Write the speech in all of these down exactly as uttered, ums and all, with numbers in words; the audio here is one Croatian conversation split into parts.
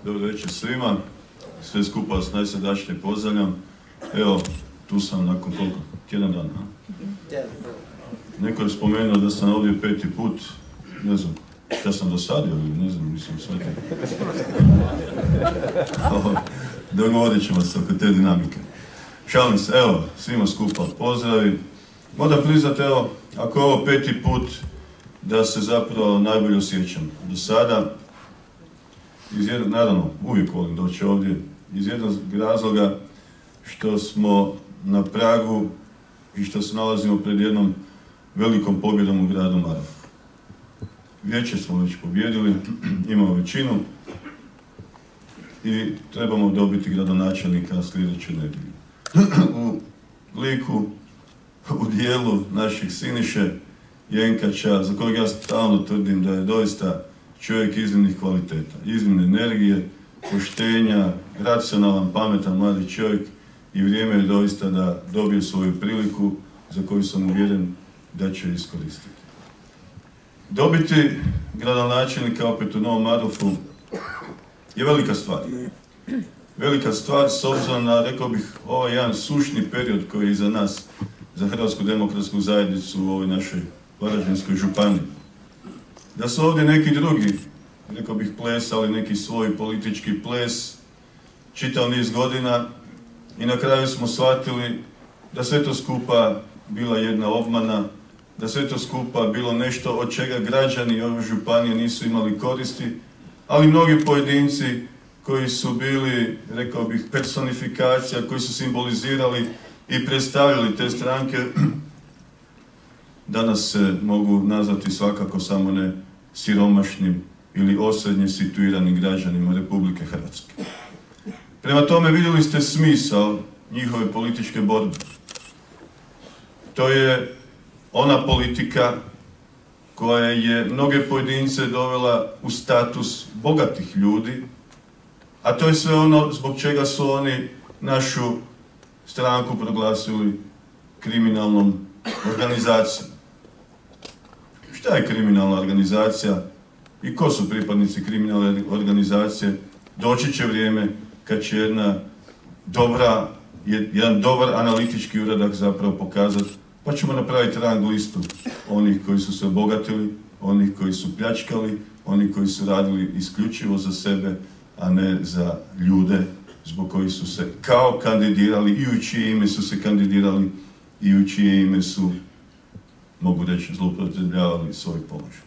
Dobro večer svima, sve skupa vas najsrdačnije pozdravljam. Evo, tu sam nakon koliko? Tjedan dana. Neko je spomenuo da sam ovdje peti put, ne znam, šta sam dosadio ili ne znam, mislim sve to. Dogovorit ćemo se oko te dinamike. Šalim se, evo, svima skupa pozdravi. Moram priznati, evo, ako je ovo peti put, da se zapravo najbolje osjećam do sada. Iz jednog, naravno, uvijek volim doći ovdje, iz jednog razloga što smo na pragu i što se nalazimo pred jednom velikom pobjedom u gradu Marofu. Vijeće smo već pobjedili, imamo većinu i trebamo dobiti gradonačelnika sljedeće nedjelje. U liku, u dijelu naših Siniše Jenkača, za kojeg ja stalno tvrdim da je doista čovjek iznimnih kvaliteta, iznimne energije, poštenja, racionalan, pametan, mladi čovjek i vrijeme je doista da dobije svoju priliku za koju sam uvjeren da će iskoristiti. Dobiti gradonačelnika opet u Novom Marofu je velika stvar. Velika stvar s obzirom na, rekao bih, ovaj jedan sušni period koji je iza nas za Hrvatsku demokratsku zajednicu u ovoj našoj Varaždinskoj županiji. Da su ovdje neki drugi, rekao bih, plesali neki svoj politički ples, čitav niz godina i na kraju smo shvatili da sve to skupa bila jedna obmana, da sve to skupa bilo nešto od čega građani ove županije nisu imali koristi, ali mnogi pojedinci koji su bili, rekao bih, personifikacija, koji su simbolizirali i predstavljali te stranke, danas se mogu nazvati svakako samo ne siromašnim ili osrednje situiranim građanima Republike Hrvatske. Prema tome vidjeli ste smisao njihove političke borbe. To je ona politika koja je mnoge pojedince dovela u status bogatih ljudi, a to je sve ono zbog čega su oni našu stranku proglasili kriminalnom organizacijom. Šta je kriminalna organizacija i ko su pripadnici kriminalne organizacije? Doći će vrijeme kad će jedna dobra, jedan dobar analitički uradak zapravo pokazati, pa ćemo napraviti rang listu onih koji su se obogatili, onih koji su pljačkali, onih koji su radili isključivo za sebe, a ne za ljude zbog kojih su se kao kandidirali i u čije ime su se kandidirali i u čije ime su, mogu reći, zloupotrebljavali svoj položaj.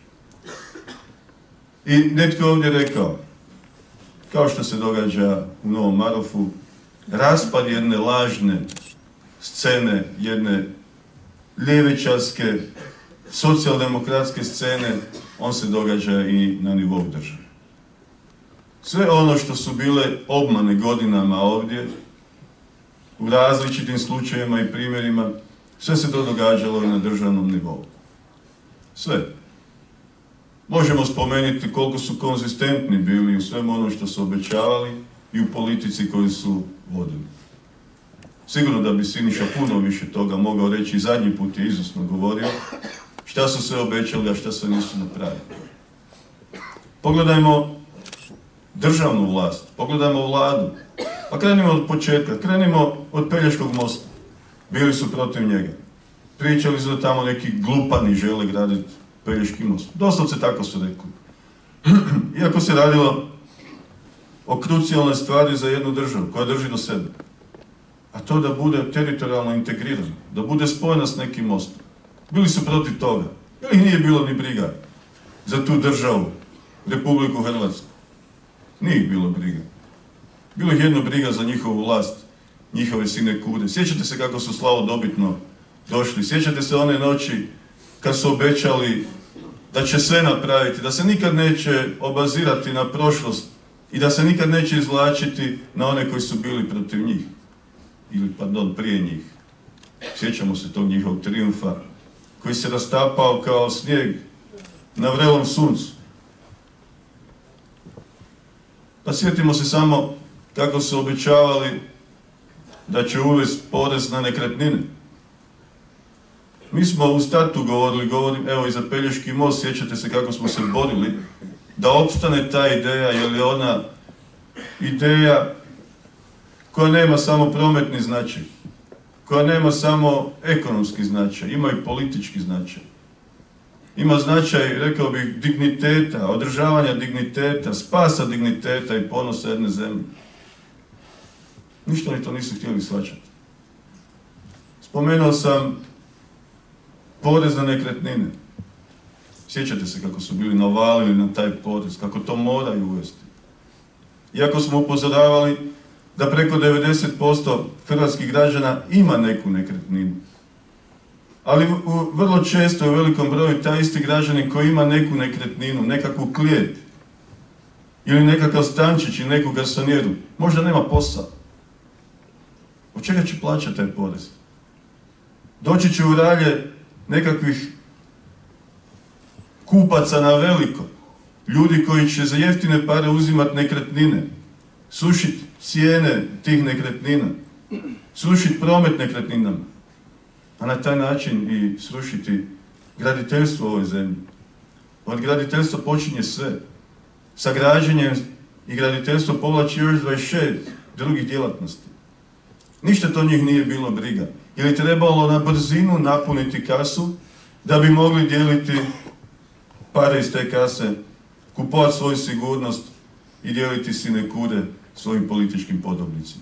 I netko ovdje rekao, kao što se događa u Novom Marofu, raspad jedne lažne scene, jedne ljevičarske, socijaldemokratske scene, on se događa i na nivou države. Sve ono što su bile obmane godinama ovdje, u različitim slučajevima i primjerima, sve se to događalo i na državnom nivou. Sve. Možemo spomenuti koliko su konzistentni bili u svemu ono što su obećavali i u politici koju su vodili. Sigurno da bi Siniša puno više toga mogao reći, i zadnji put je izvrsno govorio, šta su sve obećali, a šta sve nisu napravili. Pogledajmo državnu vlast, pogledajmo vladu, pa krenimo od početka, krenimo od Pelješkog mosta. Bili su protiv njega. Pričali su da tamo neki glupani žele graditi Pelješki most. Doslovce tako su rekli. Iako se radilo o krucijalnoj stvari za jednu državu koja drži do sebe. A to da bude teritorijalno integrirano, da bude spojena s nekim mostom. Bili su protiv toga. Jer ih nije bilo ni briga za tu državu, Republiku Hrvatsku. Nije ih bilo briga. Bilo ih jedno briga za njihovu vlast, njihove sinekure. Sjećate se kako su slavodobitno došli. Sjećate se one noći kad su obećali da će sve napraviti, da se nikad neće obazirati na prošlost i da se nikad neće izvlačiti na one koji su bili protiv njih. Ili, pardon, prije njih. Sjećamo se tog njihovog trijumfa koji se rastapao kao snijeg na vrelom suncu. Pa sjetimo se samo kako su obećavali da će uvesti porez na nekretnine. Mi smo u startu govorili, govorim, evo i za Pelješki most, sjećate se kako smo se borili da opstane ta ideja, jer je ona ideja koja nema samo prometni značaj, koja nema samo ekonomski značaj, ima i politički značaj. Ima značaj, rekao bih, digniteta, održavanja digniteta, spasa digniteta i ponosa jedne zemlje. Ništa oni to nisu htjeli shvaćati. Spomenuo sam porez na nekretnine. Sjećate se kako su bili navalili na taj porez, kako to moraju uvesti. Iako smo upozoravali da preko devedeset posto hrvatskih građana ima neku nekretninu. Ali u, vrlo često u velikom broju taj isti građani koji ima neku nekretninu, nekakvu klijet, ili nekakav stančić ili neku garsonijeru, možda nema posao. Od čega će plaćati taj porez? Doći će u ralje nekakvih kupaca na veliko, ljudi koji će za jeftine pare uzimati nekretnine, sušiti cijene tih nekretnina, srušiti promet nekretninama, a na taj način i srušiti graditeljstvo u ovoj zemlji. Od graditeljstva počinje sve. Sa građenjem i graditeljstvo povlači još dvadeset šest drugih djelatnosti. Ništa to njih nije bilo briga. Ili trebalo na brzinu napuniti kasu da bi mogli dijeliti pare iz te kase, kupovati svoju sigurnost i dijeliti sinekure svojim političkim podobnicima.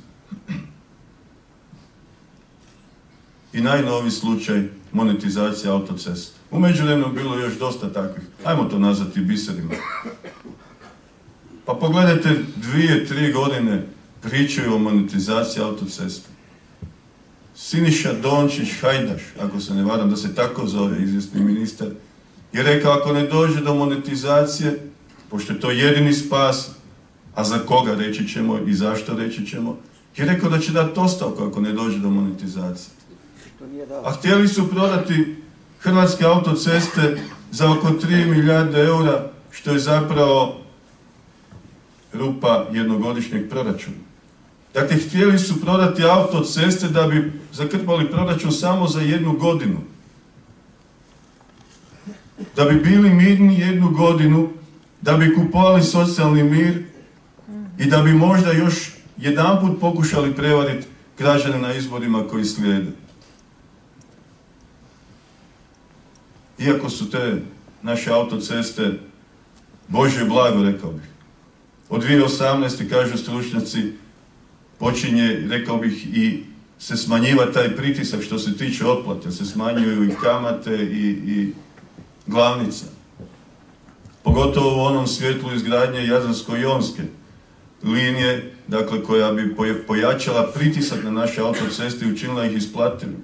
I najnoviji slučaj monetizacija autocesta. U međuvremenu bilo još dosta takvih, ajmo to nazvati biserima. Pa pogledajte, dvije, tri godine pričaju o monetizaciji autocesta. Siniša Dončić Hajdaš, ako se ne varam da se tako zove izvjesni ministar, je rekao ako ne dođe do monetizacije, pošto je to jedini spas, a za koga reći ćemo i zašto reći ćemo, je rekao da će dati ostavku ako ne dođe do monetizacije. A htjeli su prodati Hrvatske autoceste za oko tri milijarde eura, što je zapravo rupa jednogodišnjeg proračuna. Dakle, htjeli su prodati autoceste da bi zakrpali proračun samo za jednu godinu. Da bi bili mirni jednu godinu, da bi kupovali socijalni mir i da bi možda još jedanput pokušali prevariti građane na izborima koji slijede. Iako su te naše autoceste Božje blago, rekao bih. Od dvije tisuće osamnaeste. kažu stručnjaci, počinje, rekao bih, i se smanjiva taj pritisak što se tiče otplate, se smanjuju i kamate i, i glavnica. Pogotovo u onom svjetlu izgradnje Jadransko-jonske linije, dakle, koja bi pojačala pritisak na naše autoceste i učinila ih isplativim.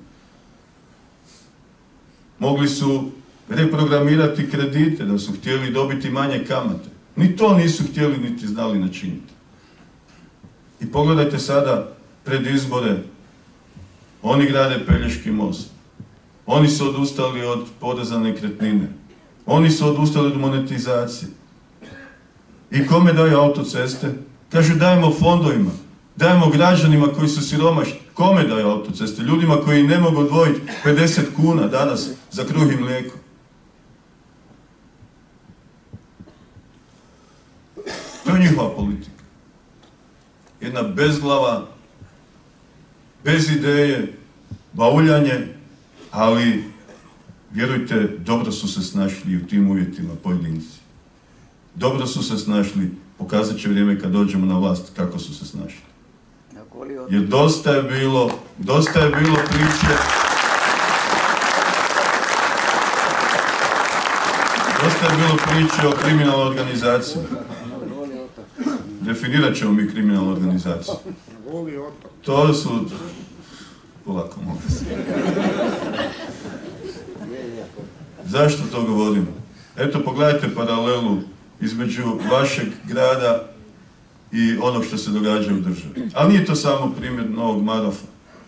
Mogli su reprogramirati kredite, da su htjeli dobiti manje kamate. Ni to nisu htjeli niti znali načiniti. I pogledajte sada pred izbore, oni grade Pelješki most. Oni su odustali od poreza na nekretnine. Oni su odustali od monetizacije. I kome daju autoceste? Kažu dajemo fondovima, dajemo građanima koji su siromašni. Kome daju autoceste? Ljudima koji ne mogu odvojiti pedeset kuna danas za kruh i mlijeko. To je njihova politika. Jedna bezglava, bez ideje, bauljanje, ali vjerujte, dobro su se snašli u tim uvjetima pojedinci. Dobro su se snašli, pokazat će vrijeme kad dođemo na vlast kako su se snašli. Jer dosta je bilo, dosta je bilo priče, dosta je bilo priče o kriminalnoj organizaciji. Definirat ćemo mi kriminalnu organizaciju. To su... Polako, molim se. Zašto to govorim? Eto, pogledajte paralelu između vašeg grada i onog što se događa u državi. Ali nije to samo primjer Novog Marofa.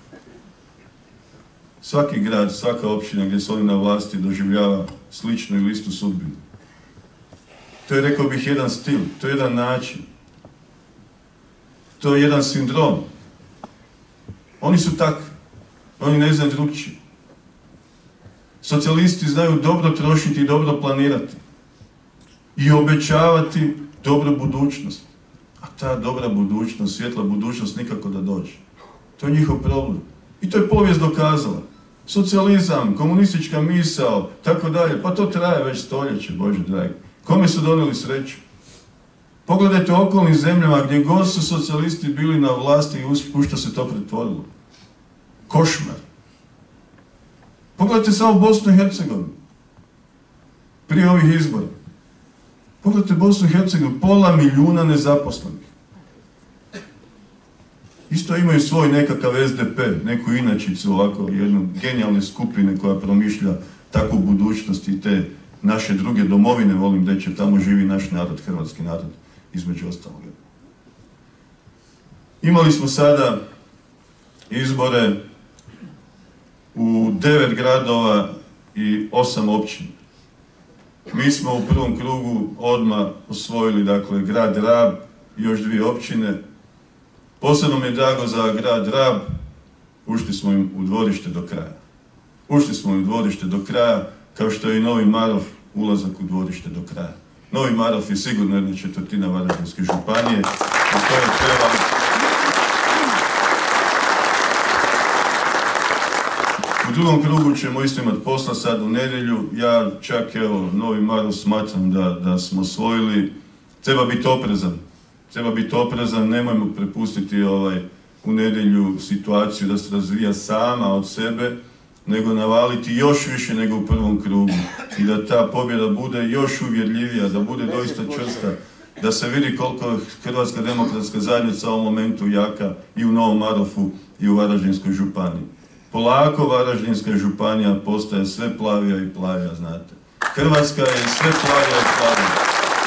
Svaki grad, svaka općina gdje su oni na vlasti doživljava sličnu ili istu sudbinu. To je, rekao bih, jedan stil, to je jedan način. To je jedan sindrom. Oni su takvi. Oni ne znaju drugčije. Socijalisti znaju dobro trošiti i dobro planirati. I obećavati dobru budućnost. A ta dobra budućnost, svjetla budućnost nikako da dođe. To je njihov problem. I to je povijest dokazala. Socijalizam, komunistička misao, tako dalje, pa to traje već stoljeće, Bože dragi. Kome su donijeli sreću? Pogledajte u okolnim zemljama gdje god su socijalisti bili na vlasti i u što se to pretvorilo. Košmar. Pogledajte samo Bosnu i Hercegovinu. Prije ovih izbora. Pogledajte Bosnu i Hercegovinu, pola milijuna nezaposlenih. Isto imaju svoj nekakav S D P, neku inačicu, ovako, jednu genijalne skupine koja promišlja takvu budućnost i te naše druge domovine, volim da će tamo živi naš narod, hrvatski narod, između ostalog. Imali smo sada izbore u devet gradova i osam općina. Mi smo u prvom krugu odmah osvojili, dakle, grad Rab i još dvije općine. Posebno mi je drago za grad Rab, ušli smo im u dvorište do kraja. Ušli smo im u dvorište do kraja, kao što je i Novi Marof ulazak u dvorište do kraja. Novi Marof je sigurno jedna četvrtina Varaždinske županije, a to je treba... U drugom krugu ćemo isto imati posla sad u nedjelju. Ja čak, evo, Novi Marof smatram da, da smo osvojili. Treba biti oprezan. Treba biti oprezan, nemojmo prepustiti ovaj, u nedjelju situaciju da se razvija sama od sebe, nego navaliti još više nego u prvom krugu. I da ta pobjeda bude još uvjerljivija, da bude doista čvrsta, da se vidi koliko je Hrvatska demokratska zajednica u ovom momentu jaka i u Novom Marofu i u Varaždinskoj županiji. Polako Varaždinska županija postaje sve plavija i plavija, znate. Hrvatska je sve plavija i plavija.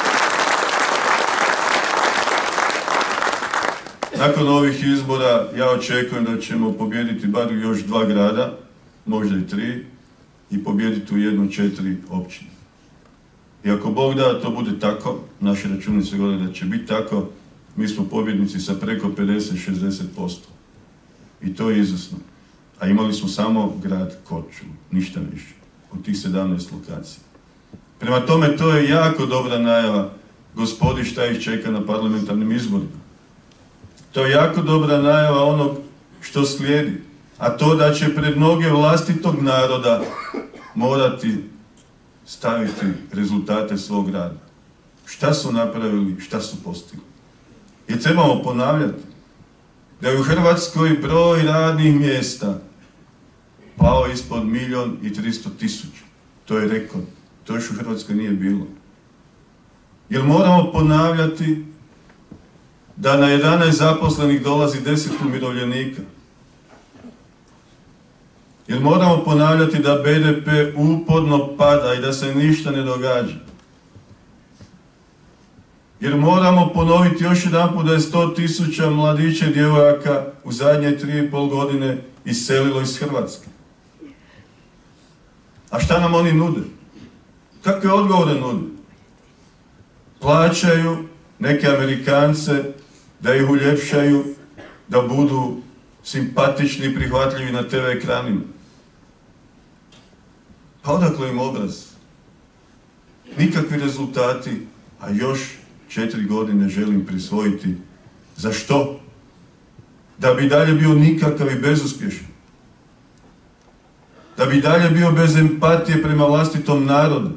Nakon ovih izbora ja očekujem da ćemo pobijediti bar još dva grada, možda i tri, i pobijediti u jednu četiri općine. I ako Bog da to bude tako, naše računice govore da će biti tako, mi smo pobjednici sa preko pedeset do šezdeset posto. I to je izvrsno. A imali smo samo grad Korčulu, ništa više, od tih sedamnaest lokacija. Prema tome, to je jako dobra najava, gospodi, šta ih čeka na parlamentarnim izborima. To je jako dobra najava onog što slijedi, a to da će pred noge vlastitog naroda morati staviti rezultate svog rada. Šta su napravili, šta su postigli. Jer trebamo ponavljati da je u Hrvatskoj broj radnih mjesta pao ispod milijon i tristo tisuća. To je rekord. To još u Hrvatskoj nije bilo. Jer moramo ponavljati da na jedanaest zaposlenih dolazi deset umirovljenika. Jer moramo ponavljati da B D P uporno pada i da se ništa ne događa. Jer moramo ponoviti još jedanput da je sto tisuća mladića i djevojaka u zadnje tri i pol godine iselilo iz Hrvatske. A šta nam oni nude? Kakve odgovore nude? Plaćaju neke Amerikance da ih uljepšaju, da budu simpatični i prihvatljivi na te ve ekranima. Pa odakle im obraz? Nikakvi rezultati, a još četiri godine želim prisvojiti. Za što? Da bi dalje bio nikakav i bezuspješan. Da bi dalje bio bez empatije prema vlastitom narodu.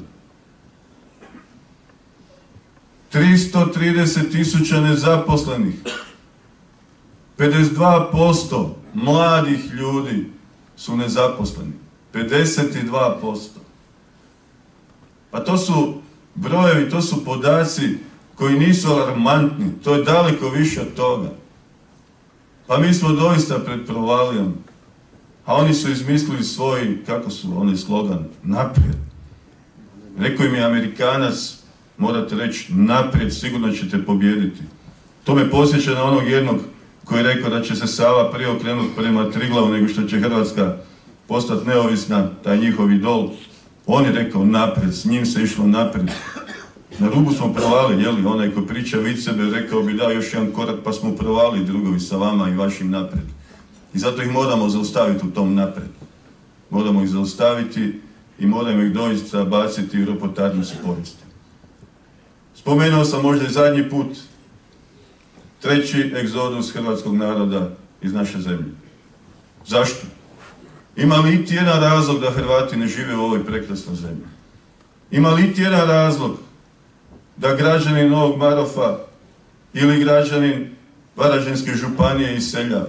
tristo trideset tisuća nezaposlenih. pedeset dva posto mladih ljudi su nezaposleni. pedeset dva posto. Pa to su brojevi, to su podaci koji nisu alarmantni. To je daleko više od toga. Pa mi smo doista pred provalijom. A oni su izmislili svoj, kako su onaj slogan, naprijed. Rekao im je Amerikanac, morate reći naprijed, sigurno ćete pobijediti. To me posjeća na onog jednog koji je rekao da će se Sava prije okrenuti prema Triglavu nego što će Hrvatska postati neovisna, taj njihov idol. On je rekao naprijed, s njim se išlo naprijed. Na rubu smo provali, jeli, onaj ko priča vid sebe rekao bi da još jedan korak pa smo provali drugovi sa vama i vašim naprijed. I zato ih moramo zaustaviti u tom naprijed. Moramo ih zaustaviti i moramo ih doista baciti u ropotarnicu povijesti. Spomenuo sam možda i zadnji put treći egzodus hrvatskog naroda iz naše zemlje. Zašto? Ima li iti jedan razlog da Hrvati ne žive u ovoj prekrasnoj zemlji? Ima li iti jedan razlog da građanin Novog Marofa ili građanin Varaždinske županije iseljava?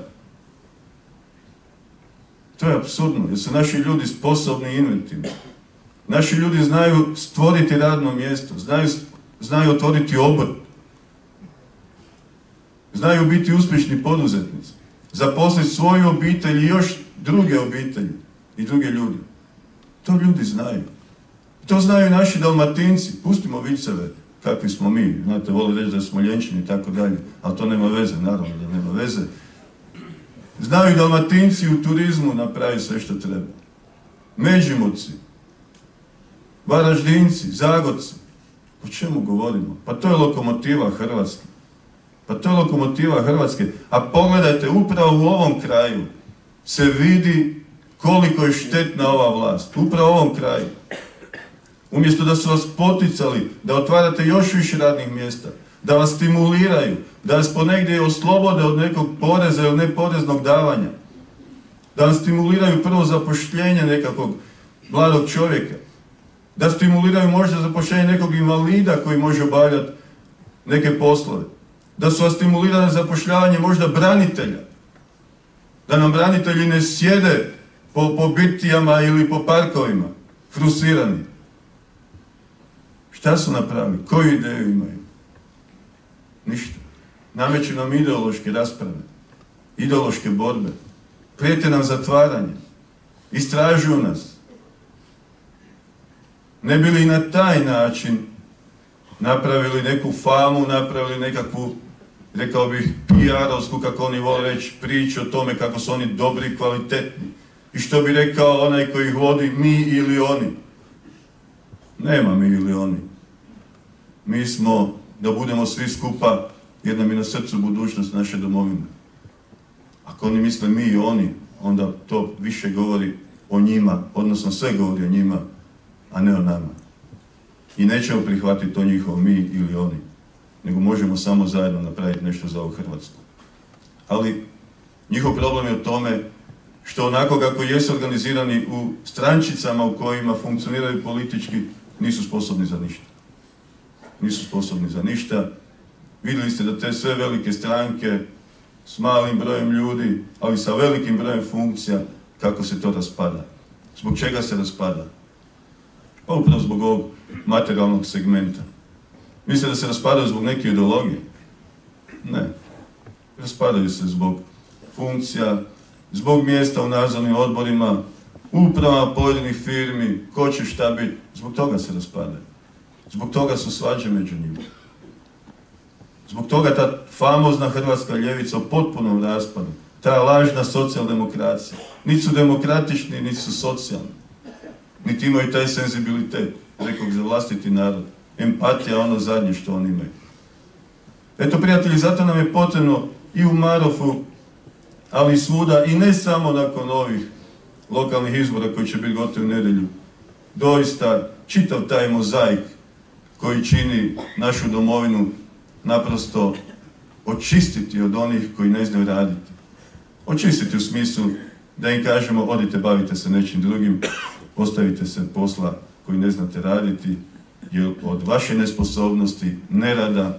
To je apsurdno, jer su naši ljudi sposobni i inventivni. Naši ljudi znaju stvoriti radno mjesto, znaju, znaju otvoriti obrt, znaju biti uspješni poduzetnici, zaposliti svoju obitelj i još druge obitelji i druge ljude. To ljudi znaju. To znaju naši Dalmatinci. Pustimo viceve kakvi smo mi. Znate, vole reći da smo ljenčini i tako dalje, ali to nema veze, naravno da nema veze. Znaju Dalmatinci u turizmu napraviti sve što treba. Međimurci, Varaždinci, Zagorci. O čemu govorimo? Pa to je lokomotiva Hrvatske. Pa to je lokomotiva Hrvatske. A pogledajte, upravo u ovom kraju se vidi koliko je štetna ova vlast. Upravo u ovom kraju. Umjesto da su vas poticali da otvarate još više radnih mjesta, da vas stimuliraju, da vas ponegdje oslobode od nekog poreza ili neporeznog davanja, da vas stimuliraju prvo zapošljenje nekakvog mladog čovjeka, da stimuliraju možda zapošljenje nekog invalida koji može obavljati neke poslove, da su vas stimulirali zapošljavanje možda branitelja, da nam branitelji ne sjede po, po birtijama ili po parkovima, frustrirani. Šta su napravili? Koju ideju imaju? Ništa. Nameću nam ideološke rasprave, ideološke borbe, prijete nam zatvaranje, istražuju nas. Ne bi li na taj način napravili neku famu, napravili nekakvu, rekao bih, P R-ovsku, kako oni vole reći, priču o tome kako su oni dobri i kvalitetni. I što bi rekao onaj koji ih vodi, mi ili oni. Nema mi ili oni. Mi smo, da budemo svi skupa, jer nam je na srcu budućnost naše domovine. Ako oni misle mi i oni, onda to više govori o njima, odnosno sve govori o njima, a ne o nama. I nećemo prihvatiti to njihovo mi ili oni, nego možemo samo zajedno napraviti nešto za ovu Hrvatsku. Ali njihov problem je u tome što onako kako jesu organizirani u strančicama u kojima funkcioniraju politički, nisu sposobni za ništa. Nisu sposobni za ništa. Vidjeli ste da te sve velike stranke s malim brojem ljudi, ali sa velikim brojem funkcija, kako se to raspada. Zbog čega se raspada? Pa upravo zbog ovog materijalnog segmenta. Mislite da se raspadaju zbog neke ideologije? Ne. Raspadaju se zbog funkcija, zbog mjesta u nadzornim odborima, uprava pojedinih firmi, ko će šta biti. Zbog toga se raspadaju. Zbog toga su svađe među njima. Zbog toga ta famozna hrvatska ljevica u potpunom raspadu, ta lažna socijaldemokracija. Niti su demokratični, niti su socijalni. Niti imaju taj senzibilitet, rekao za vlastiti narod. Empatija, ono zadnje što oni imaju. Eto, prijatelji, zato nam je potrebno i u Marofu, ali i svuda, i ne samo nakon ovih lokalnih izbora koji će biti gotovi u nedjelju, doista čitav taj mozaik koji čini našu domovinu naprosto očistiti od onih koji ne znaju raditi. Očistiti u smislu da im kažemo odite, bavite se nečim drugim, ostavite se posla koji ne znate raditi, jer od vaše nesposobnosti, nerada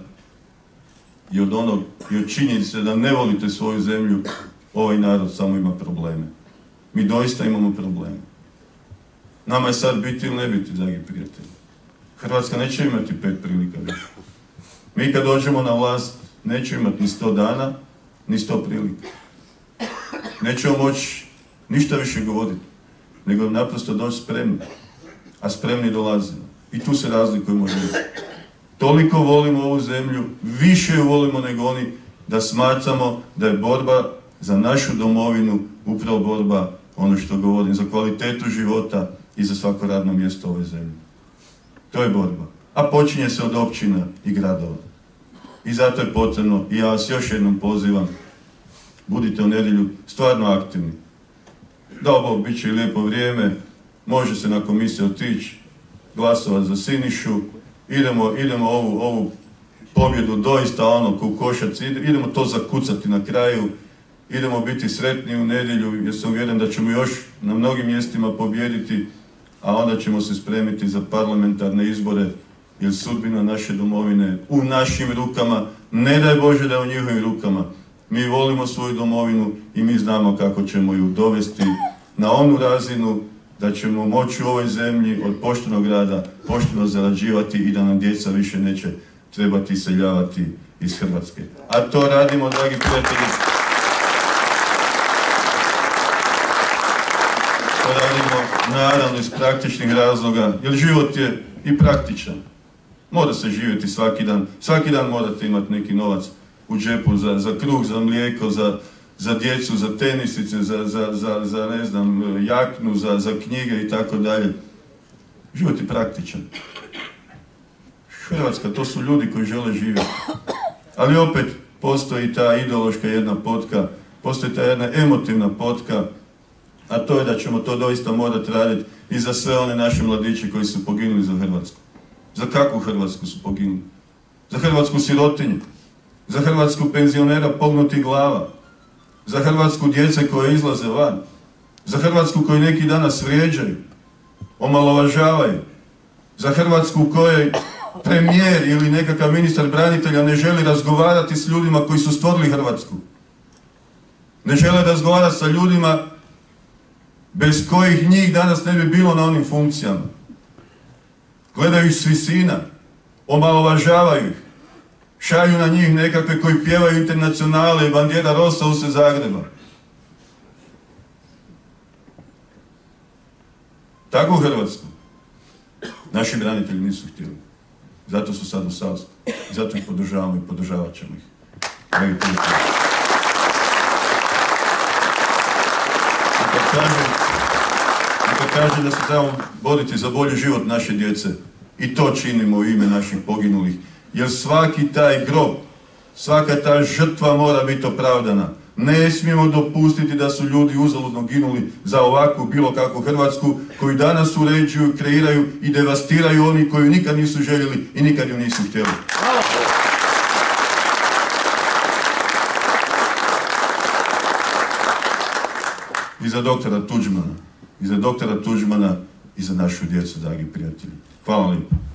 i od onog, i od činjenice da ne volite svoju zemlju, ovaj narod samo ima probleme. Mi doista imamo probleme. Nama je sad biti ili ne biti, dragi prijatelji. Hrvatska neće imati pet prilika više. Mi kad dođemo na vlast, nećemo imati ni sto dana, ni sto prilika. Nećemo moći ništa više govoriti, nego naprosto doći spremni. A spremni dolazimo. I tu se razlikujemo ljudi. Toliko volimo ovu zemlju, više ju volimo nego oni, da smatramo da je borba za našu domovinu upravo borba, ono što govorim, za kvalitetu života i za svako radno mjesto ove zemlje. To je borba. A počinje se od općina i gradova. I zato je potrebno, i ja vas još jednom pozivam, budite u nedjelju stvarno aktivni. Da, ovo bit će i lijepo vrijeme, može se na komisiju otići, glasovati za Sinišu, idemo, idemo ovu, ovu pobjedu doista ono ko u košarci, idemo to zakucati na kraju, idemo biti sretni u nedjelju jer sam uvjeren da ćemo još na mnogim mjestima pobijediti, a onda ćemo se spremiti za parlamentarne izbore jer sudbina naše domovine u našim rukama, ne daj Bože da je u njihovim rukama. Mi volimo svoju domovinu i mi znamo kako ćemo ju dovesti na onu razinu da ćemo moći u ovoj zemlji od poštenog rada pošteno zarađivati i da nam djeca više neće trebati iseljavati iz Hrvatske. A to radimo, dragi prijatelji, to radimo naravno iz praktičnih razloga, jer život je i praktičan. Mora se živjeti svaki dan, svaki dan morate imati neki novac u džepu za, za kruh, za mlijeko, za, za djecu, za tenisice, za, za, za, za ne znam, jaknu, za, za knjige i tako dalje. Život je praktičan. Hrvatska, to su ljudi koji žele živjeti. Ali opet postoji ta ideološka jedna potka, postoji ta jedna emotivna potka, a to je da ćemo to doista morati raditi i za sve one naše mladiće koji su poginuli za Hrvatsku. Za kakvu Hrvatsku su poginuli? Za hrvatsku sirotinju, za Hrvatsku penzionera pognutih glava, za Hrvatsku djece koje izlaze van, za Hrvatsku koju neki danas vrijeđaju, omalovažavaju, za Hrvatsku u kojoj premijer ili nekakav ministar branitelja ne želi razgovarati s ljudima koji su stvorili Hrvatsku. Ne žele razgovarati sa ljudima bez kojih njih danas ne bi bilo na onim funkcijama. Gledaju ih s visina, omalovažavaju ih, šalju na njih nekakve koji pjevaju internacionale i bandjera Rosa u se Zagreba. Takvu Hrvatsku naši branitelji nisu htjeli. Zato su sad u Savsku. Zato ih podržavamo i podržavat ćemo ih. Neka kaže da se trebamo boriti za bolji život naše djece. I to činimo u ime naših poginulih. Jer svaki taj grob, svaka ta žrtva mora biti opravdana. Ne smijemo dopustiti da su ljudi uzaludno ginuli za ovakvu bilo kakvu Hrvatsku koju danas uređuju, kreiraju i devastiraju oni koji nikad nisu željeli i nikad ju nisu htjeli. I za doktora Tuđmana, i za doktora Tuđmana i za našu djecu, dragi prijatelji. Hvala lijepo.